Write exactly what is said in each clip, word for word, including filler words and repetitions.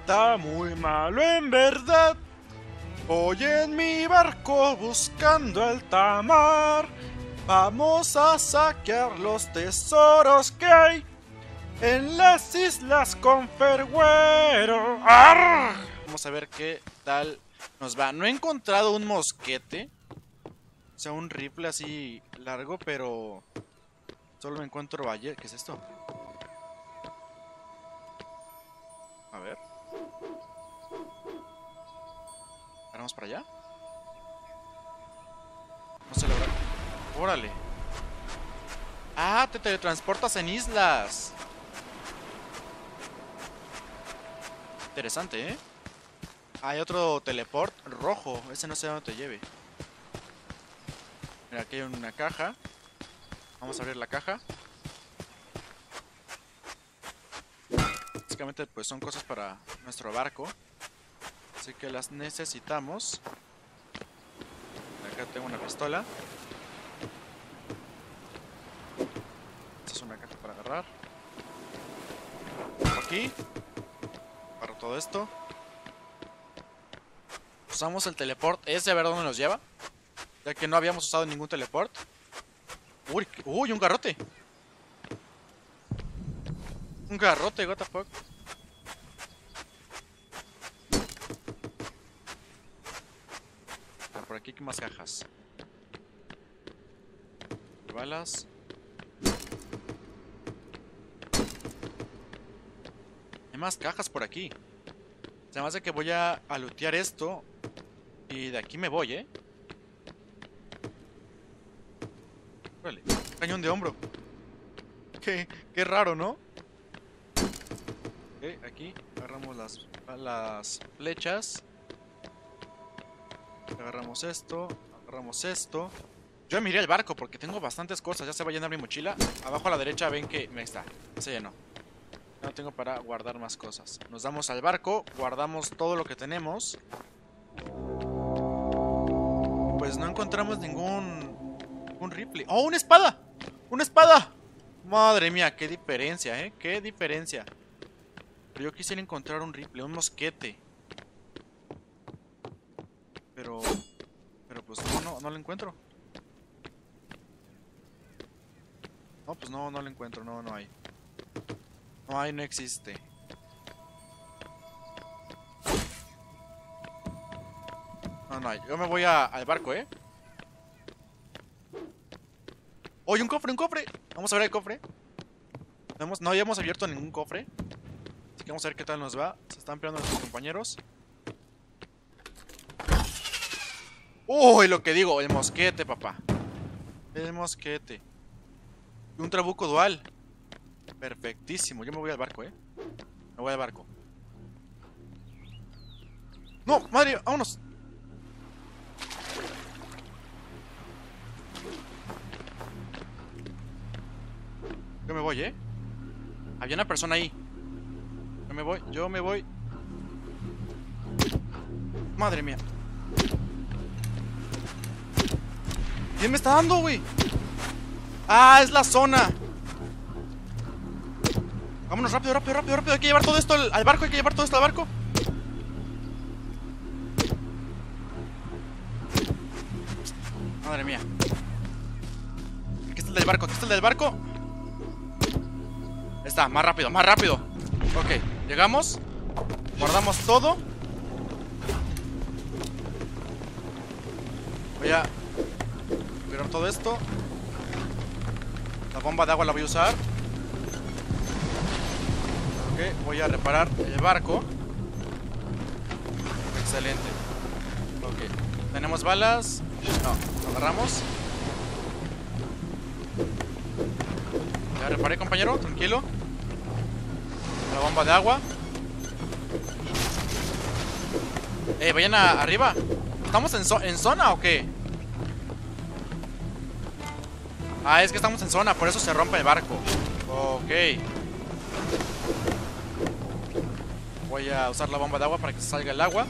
está muy malo en verdad. Voy en mi barco buscando alta mar. Vamos a saquear los tesoros que hay en las islas con Ferguero. ¡Arr! Vamos a ver qué tal nos va. No he encontrado un mosquete, o sea, un rifle así largo, pero solo me encuentro ayer. ¿Qué es esto? A ver. ¿Vamos para allá? No se logra. Órale. Ah, te teletransportas en islas. Interesante, ¿eh? Hay otro teleport rojo. Ese no sé a dónde te lleve. Mira, aquí hay una caja. Vamos a abrir la caja. Básicamente pues son cosas para nuestro barco, así que las necesitamos. Acá tengo una pistola. Esta es una caja para agarrar. Aquí para todo esto. Usamos el teleport ese, a ver dónde nos lleva, ya que no habíamos usado ningún teleport. Uy, uy, un garrote. Un garrote, what the fuck. Ah, por aquí, ¿qué más cajas? Balas. Hay más cajas por aquí. Además de que voy a, a lootear esto. Y de aquí me voy, ¿eh? Vale, cañón de hombro. Qué, qué raro, ¿no? Ok, aquí agarramos las, las flechas. Agarramos esto. Agarramos esto. Yo miré el barco porque tengo bastantes cosas. Ya se va a llenar mi mochila. Abajo a la derecha ven que me está. Se llenó. Ya no tengo para guardar más cosas. Nos damos al barco. Guardamos todo lo que tenemos. Pues no encontramos ningún... ningún Ripley. ¡Oh, una espada! ¡Una espada! Madre mía, qué diferencia, ¿eh? Qué diferencia. Pero yo quisiera encontrar un Ripley, un mosquete. Pero... Pero pues no, no, no lo encuentro. No, pues no, no lo encuentro, no, no hay. No hay, no existe. No, no hay. Yo me voy a, al barco, ¿eh? ¡Oye, un cofre, un cofre! Vamos a ver el cofre. No, hemos, no habíamos abierto ningún cofre. Así que vamos a ver qué tal nos va. Se están peleando nuestros compañeros. ¡Uy, lo que digo! El mosquete, papá. El mosquete. Y un trabuco dual. Perfectísimo. Yo me voy al barco, ¿eh? Me voy al barco. ¡No! ¡Madre! ¡Vámonos! Yo me voy, ¿eh? Había una persona ahí. Yo me voy, yo me voy. Madre mía. ¿Quién me está dando, güey? Ah, es la zona. Vámonos rápido, rápido, rápido, rápido. Hay que llevar todo esto al, al barco, hay que llevar todo esto al barco. Madre mía. Aquí está el del barco, aquí está el del barco. Está, más rápido, más rápido. Ok, llegamos. Guardamos todo. Voy a cuidar todo esto. La bomba de agua la voy a usar. Ok, voy a reparar el barco. Excelente. Ok, tenemos balas. No, agarramos. Ya reparé, compañero, tranquilo. La bomba de agua. Eh, vayan a, arriba. ¿Estamos en, zo en zona o qué? Ah, es que estamos en zona, por eso se rompe el barco. Ok. Voy a usar la bomba de agua para que salga el agua.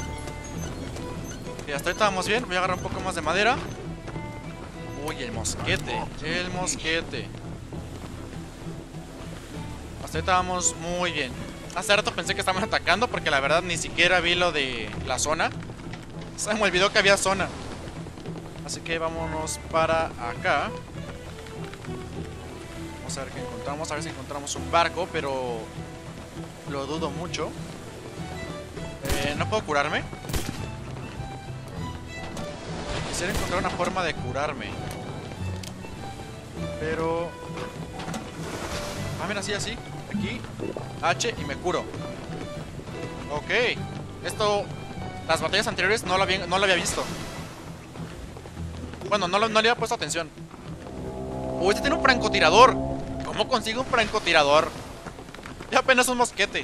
Y hasta ahorita vamos bien. Voy a agarrar un poco más de madera. Uy, el mosquete. El mosquete. Hasta ahorita vamos muy bien. Hace rato pensé que estaban atacando porque la verdad ni siquiera vi lo de la zona. Se me olvidó que había zona. Así que vámonos para acá. Vamos a ver qué encontramos. A ver si encontramos un barco, pero lo dudo mucho. eh, ¿No puedo curarme? Quisiera encontrar una forma de curarme, pero... Ah, mira, así, así. Aquí H y me curo. Ok. Esto... Las batallas anteriores no lo había, no lo había visto. Bueno, no, lo, no le había puesto atención. Oh, este tiene un francotirador. ¿Cómo consigo un francotirador? Ya apenas un mosquete.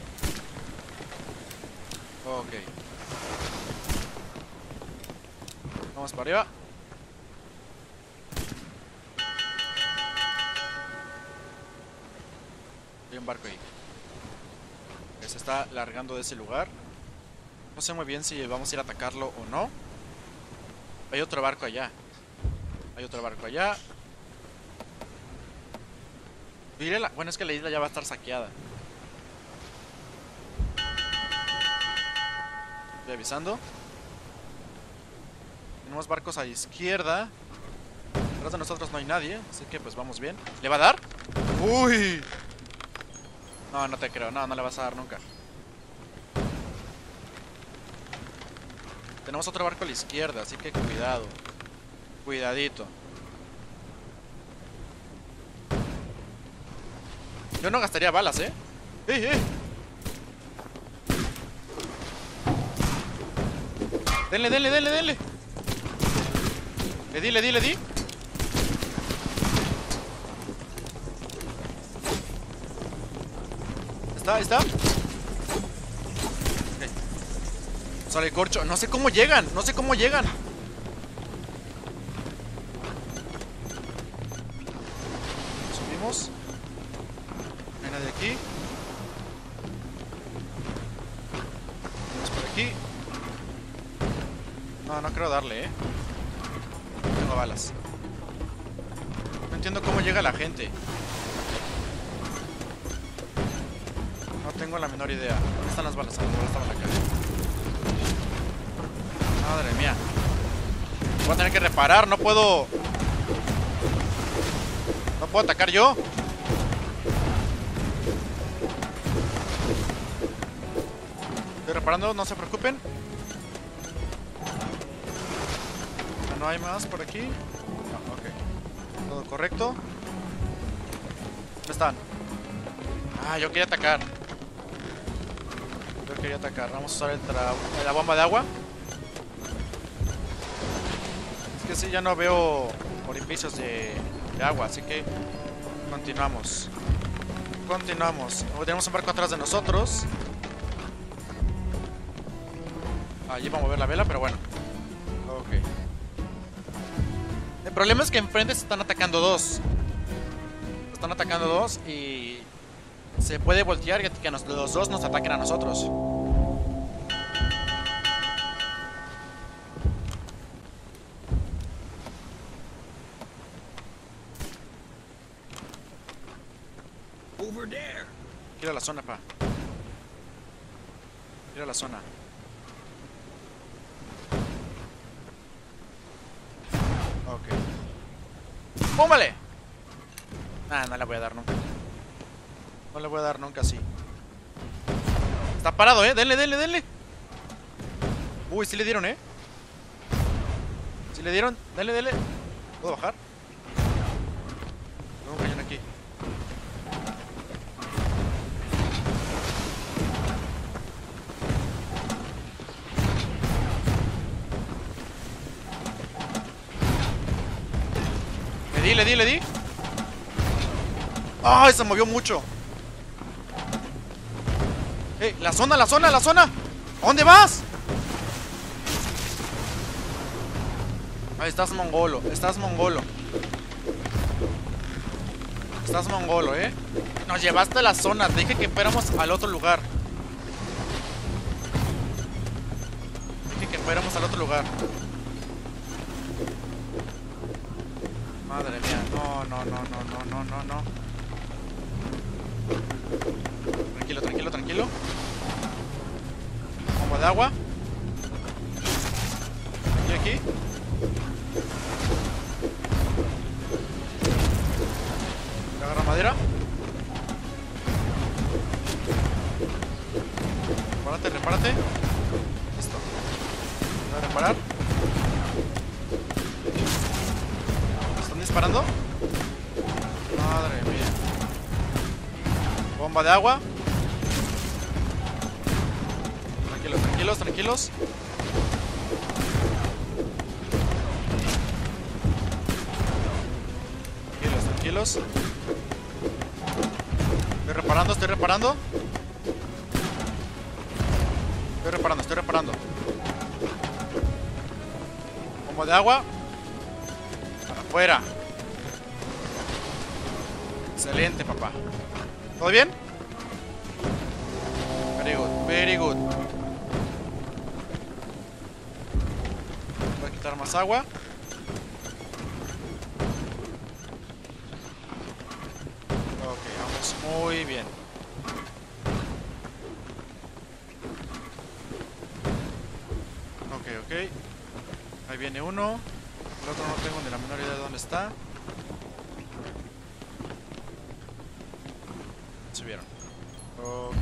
Ok. Vamos para arriba. Hay un barco ahí que se está largando de ese lugar. No sé muy bien si vamos a ir a atacarlo o no. Hay otro barco allá. Hay otro barco allá. Bueno, es que la isla ya va a estar saqueada. Estoy avisando. Tenemos barcos a la izquierda. Detrás de nosotros no hay nadie, así que pues vamos bien. ¿Le va a dar? ¡Uy! No, no te creo. No, no le vas a dar nunca. Tenemos otro barco a la izquierda, así que cuidado. Cuidadito. Yo no gastaría balas, ¿eh? ¡Eh, eh! Denle, denle, denle, denle. Le di, le di, le di. ¿Está? ¿Está? Ok. Sale el corcho. No sé cómo llegan. No sé cómo llegan. Subimos. No hay nadie aquí. Vamos por aquí. No, no creo darle, eh. No tengo balas. No entiendo cómo llega la gente. No tengo la menor idea. ¿Dónde están las balas? Ah, no, estaban acá. Madre mía. Voy a tener que reparar. No puedo... No puedo atacar yo. Estoy reparando, no se preocupen. No hay más por aquí. No, ok. Todo correcto. ¿Dónde están? Ah, yo quería atacar. Yo quería atacar. Vamos a usar el tra- la bomba de agua. Es que sí, ya no veo orificios de, de agua, así que continuamos. Continuamos. Luego tenemos un barco atrás de nosotros. Allí va a mover la vela, pero bueno. Ok. El problema es que enfrente se están atacando dos. Se están atacando dos y se puede voltear y que nos, los dos nos ataquen a nosotros. Over there. Quiero la zona, pa. Quiero la zona. Ok. ¡Póngale! Nah, no le voy a dar nunca. No le voy a dar nunca así. Está parado, eh. Denle, denle, denle. Uy, sí le dieron, eh. Sí le dieron. Denle, denle. ¿Puedo bajar? Tengo un cañón aquí. Le di, le di, le di. ¡Ay! Se movió mucho. ¡Eh! ¡La zona, la zona, la zona! ¿A dónde vas? Ahí estás mongolo, estás mongolo. Estás mongolo, eh. Nos llevaste a la zona. Te dije que fuéramos al otro lugar. Dije que fuéramos al otro lugar. Madre mía. No, no, no, no, no, no, no, no. tranquilo, tranquilo, tranquilo. Bomba de agua. Y aquí. Agarra madera. Repárate, repárate. Listo. Voy a reparar. ¿Están disparando? Madre mía. Bomba de agua. Tranquilos, tranquilos, tranquilos. Tranquilos, tranquilos. Estoy reparando, estoy reparando. Estoy reparando, estoy reparando. Bomba de agua. Para afuera. Excelente, papá. ¿Todo bien? Very good, very good. Voy a quitar más agua. Ok, vamos muy bien. Ok, ok. Ahí viene uno. El otro no tengo ni la menor idea de dónde está. Subieron. Ok.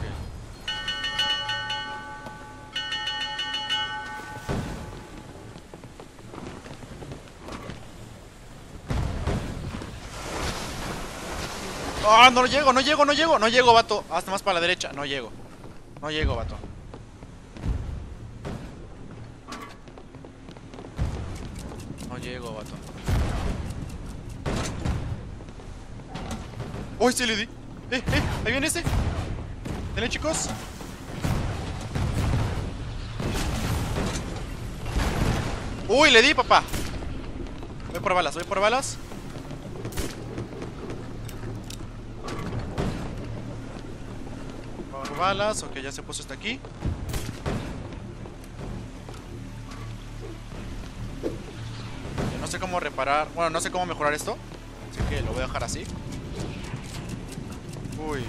¡Ah! No llego, no llego, no llego, no llego, vato. Hasta más para la derecha. No llego. No llego, vato. No llego, vato. ¡Uy, sí le di! ¡Eh, eh! ¡Ahí viene este! ¿Tiene, chicos? ¡Uy, le di, papá! Voy por balas, voy por balas. Por balas, ok, ya se puso este aquí. No sé cómo reparar. Bueno, no sé cómo mejorar esto. Así que lo voy a dejar así. Uy.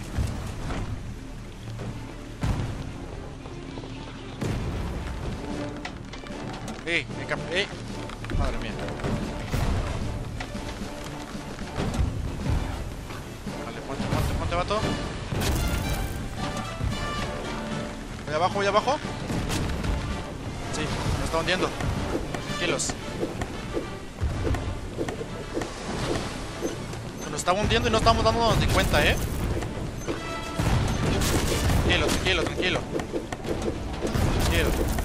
Eh, me cap eh. Madre mía. Vale, ponte, ponte, ponte, vato. Voy abajo, voy abajo. Sí, me está hundiendo. Tranquilos. Nos está hundiendo y no estamos dándonos de cuenta, eh. Tranquilo, tranquilo, tranquilo. Tranquilo.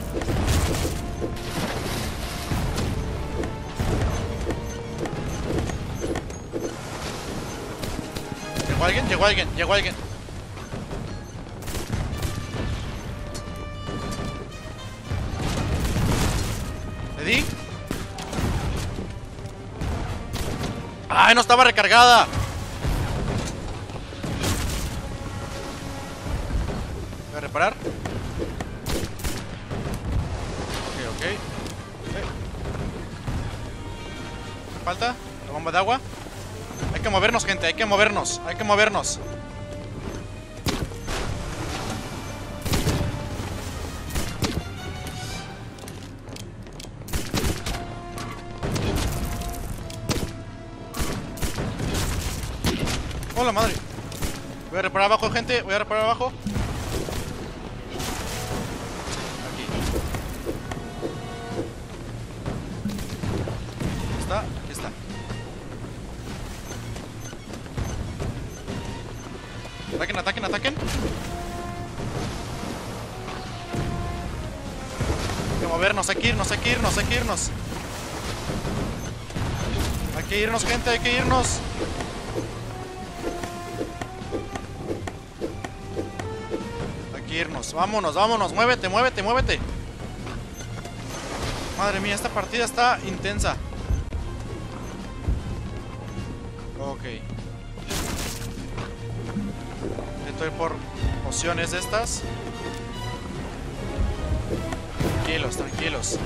¿Llegó alguien? Llegó alguien, llegó alguien. ¿Le di? ¡Ay, no estaba recargada! Voy a reparar. Ok, ok. Okay. ¿Me falta? La bomba de agua. Hay que movernos, gente, hay que movernos. Hay que movernos. ¡Hola, madre! Voy a reparar abajo, gente. Voy a reparar abajo. Aquí. ¿Está? Aquí está. Ataquen, ataquen, ataquen. Hay que movernos, hay que irnos, hay que irnos, hay que irnos. Hay que irnos, gente, hay que irnos. Hay que irnos, vámonos, vámonos, muévete, muévete, muévete. Madre mía, esta partida está intensa. Ok. Estoy por pociones de estas. Tranquilos, tranquilos.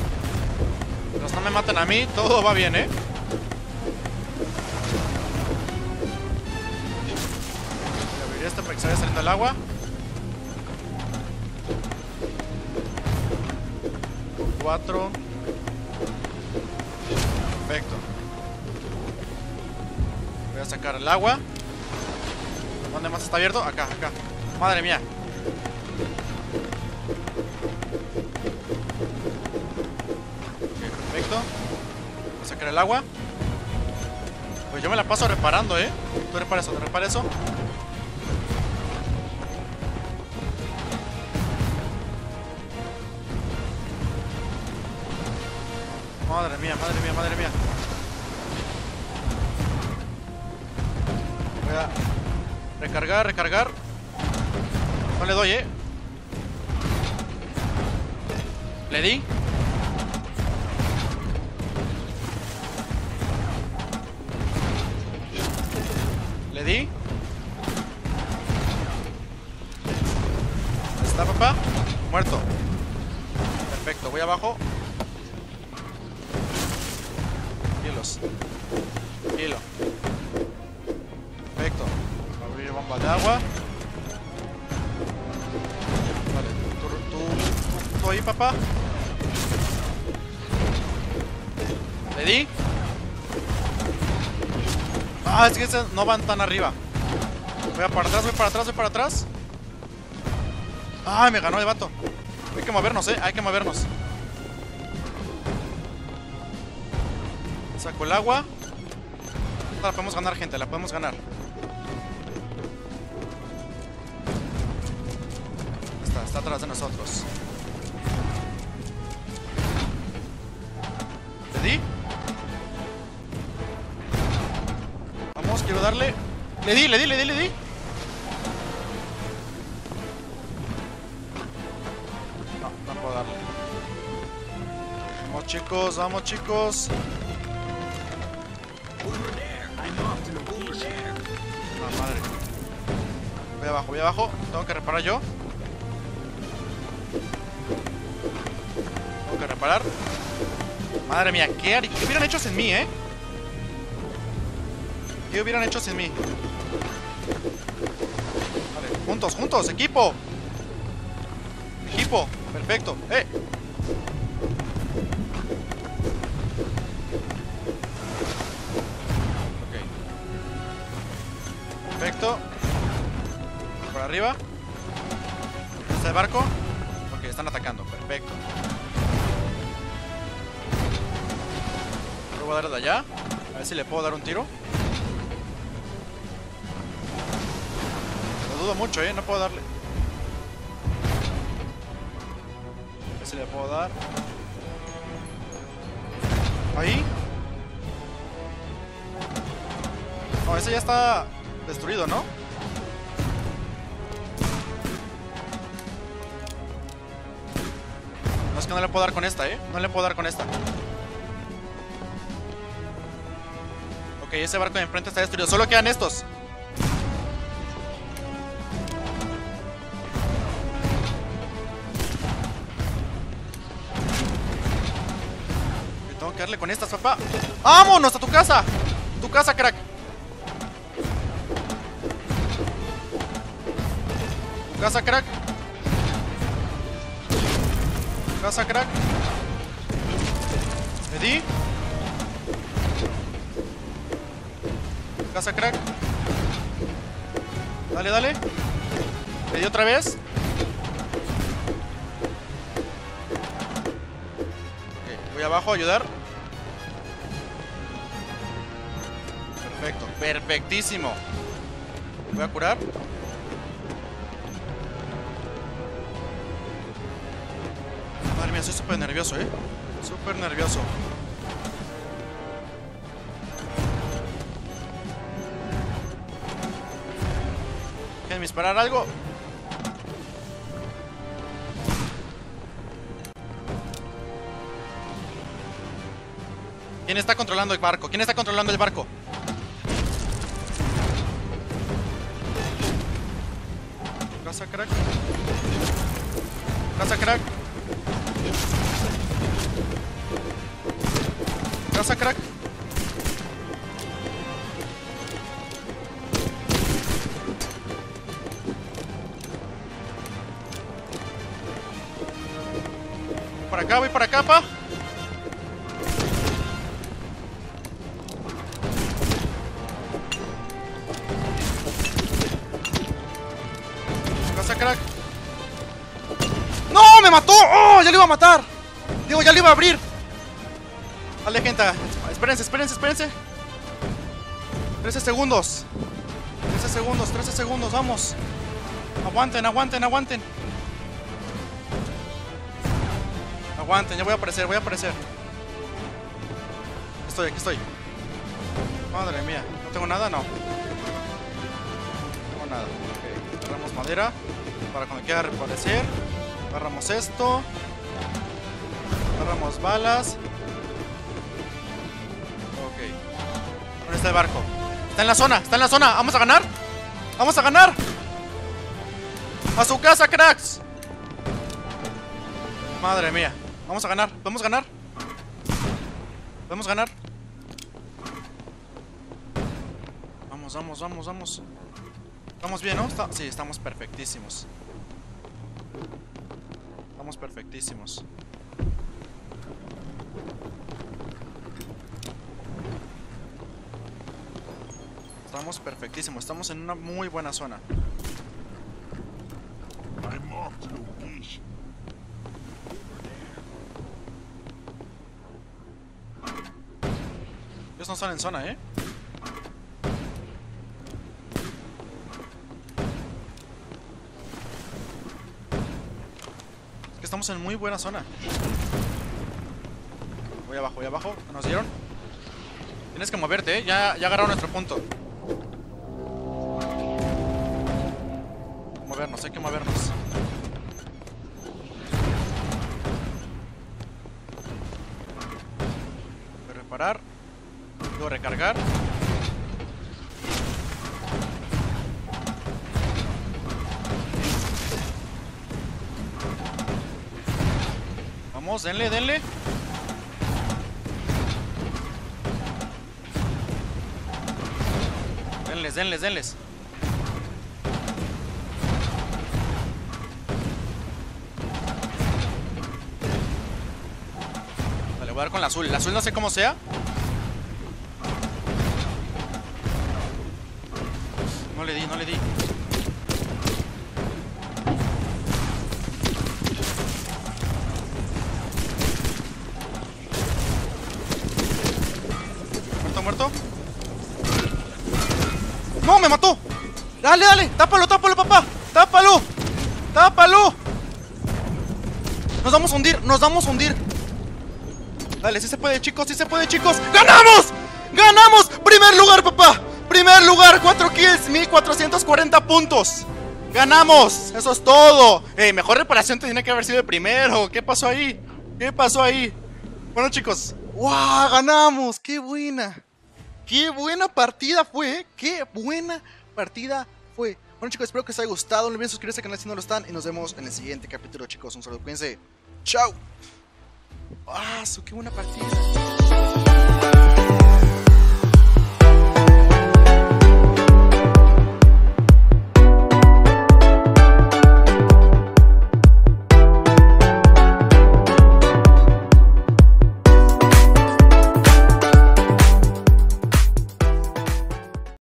Mientras no me maten a mí, todo va bien, ¿eh? se vaya saliendo el agua. Cuatro. Perfecto. Voy a sacar el agua. ¿Dónde más está abierto? Acá, acá. Madre mía. Ok, perfecto. Voy a sacar el agua. Pues yo me la paso reparando, ¿eh? Tú repara eso, repara eso. Madre mía, madre mía, madre mía. Voy a recargar, recargar. No le doy, ¿eh? Le di. Le di. Ahí está, papá. Muerto. Perfecto, voy abajo. Hilos. Hilo. Perfecto. Abrir bomba de agua. Vale, tú, tú, tú, tú ahí, papá. Le di. Ah, es que esas no van tan arriba. Voy a para atrás, voy para atrás, voy para atrás. Ay, me ganó el vato. Hay que movernos, eh, hay que movernos. Saco el agua. La podemos ganar, gente, la podemos ganar. Está, está atrás de nosotros. ¿Le di? Vamos, quiero darle. Le di, le di, le di, le di. No, no puedo darle. Vamos, chicos, vamos, chicos. Ah, madre. Voy abajo, voy abajo. Tengo que reparar yo. Tengo que reparar. Madre mía, ¿qué, harí- ¿qué hubieran hecho sin mí, eh? ¿Qué hubieran hecho sin mí? Vale, juntos, juntos, equipo. Equipo, perfecto. ¡Eh! Perfecto. Por arriba. ¿Está el barco? Ok, están atacando. Perfecto. Luego voy a darle de allá. A ver si le puedo dar un tiro. Lo dudo mucho, eh. No puedo darle. A ver si le puedo dar. Ahí. No, ese ya está destruido, ¿no? No, es que no le puedo dar con esta, ¿eh? No le puedo dar con esta. Ok, ese barco de enfrente está destruido. Solo quedan estos. Y tengo que darle con estas, papá. ¡Vámonos a tu casa! Tu casa, crack. Casa, crack. Casa, crack. Le di. Casa, crack. Dale, dale. Le di otra vez. Okay, voy abajo a ayudar. Perfecto, perfectísimo. Voy a curar. Madre mía, soy súper nervioso, eh. Súper nervioso. ¿Quieren disparar algo? ¿Quién está controlando el barco? ¿Quién está controlando el barco? Casa, crack. Casa, crack. Casa, crack. para acá, voy para acá, pa. ¿Qué pasa, crack? ¡No! ¡Me mató! ¡Oh! ¡Ya lo iba a matar! Digo, ya lo iba a abrir. Vale, gente. Espérense, espérense, espérense. trece segundos. trece segundos, trece segundos, vamos. Aguanten, aguanten, aguanten. Aguanten, ya voy a aparecer, voy a aparecer. Estoy, aquí estoy. Madre mía, ¿no tengo nada? No. No tengo nada. Ok, agarramos madera para cuando quiera reaparecer. Agarramos esto. Agarramos balas. Ok. ¿Dónde está el barco? Está en la zona, está en la zona. ¿Vamos a ganar? ¡Vamos a ganar! ¡A su casa, cracks! Madre mía. Vamos a ganar, ¿podemos ganar? ¿Podemos ganar? Vamos, vamos, vamos, vamos. Estamos bien, ¿no? Está... Sí, estamos perfectísimos. Estamos perfectísimos. Estamos perfectísimos. Estamos en una muy buena zona. Ellos no están en zona, ¿eh? Es que estamos en muy buena zona. Voy abajo, voy abajo. ¿Nos dieron? Tienes que moverte, ¿eh? Ya, ya agarraron nuestro punto. Movernos, hay que movernos. Voy a reparar. Luego recargar. Vamos, denle, denle. Denles, denles, denles. Vale, voy a dar con la azul. La azul no sé cómo sea. No le di, no le di. Muerto, muerto. ¡No, me mató! Dale, dale, tápalo, tápalo, papá. Tápalo, tápalo. Nos vamos a hundir, nos vamos a hundir. Dale, sí se puede, chicos, sí se puede, chicos. ¡Ganamos! ¡Ganamos! ¡Primer lugar, papá! ¡Primer lugar! cuatro kills, mil cuatrocientos cuarenta puntos. ¡Ganamos! Eso es todo. Eh, mejor reparación tenía que haber sido el primero. ¿Qué pasó ahí? ¿Qué pasó ahí? Bueno, chicos. ¡Wow! ¡Ganamos! ¡Qué buena! ¡Qué buena partida fue! ¿eh? ¡Qué buena partida fue! Bueno, chicos, espero que os haya gustado. No olviden suscribirse al canal si no lo están. Y nos vemos en el siguiente capítulo, chicos. Un saludo, cuídense. ¡Chao! ¡Ah, qué buena partida!